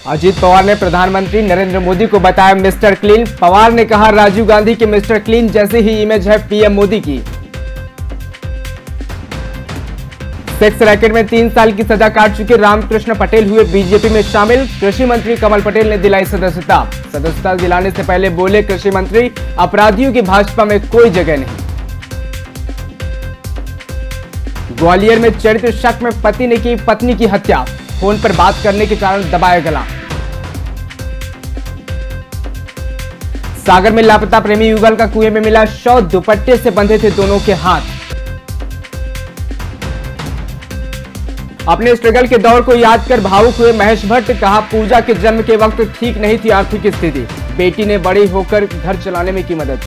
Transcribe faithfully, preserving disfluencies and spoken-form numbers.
अजीत पवार ने प्रधानमंत्री नरेंद्र मोदी को बताया मिस्टर क्लीन। पवार ने कहा राजीव गांधी के मिस्टर क्लीन जैसी ही इमेज है पीएम मोदी की। सेक्स रैकेट में तीन साल की सजा काट चुके रामकृष्ण पटेल हुए बीजेपी में शामिल। कृषि मंत्री कमल पटेल ने दिलाई सदस्यता। सदस्यता दिलाने से पहले बोले कृषि मंत्री, अपराधियों की भाजपा में कोई जगह नहीं। ग्वालियर में चरित्र शक में पति ने की पत्नी की हत्या। फोन पर बात करने के कारण दबाया गला। सागर में लापता प्रेमी युगल का कुएं में मिला शव। दुपट्टे से बंधे थे दोनों के हाथ। अपने स्ट्रगल के दौर को याद कर भावुक हुए महेश भट्ट। कहा पूजा के जन्म के वक्त ठीक नहीं थी आर्थिक स्थिति। बेटी ने बड़ी होकर घर चलाने में की मदद।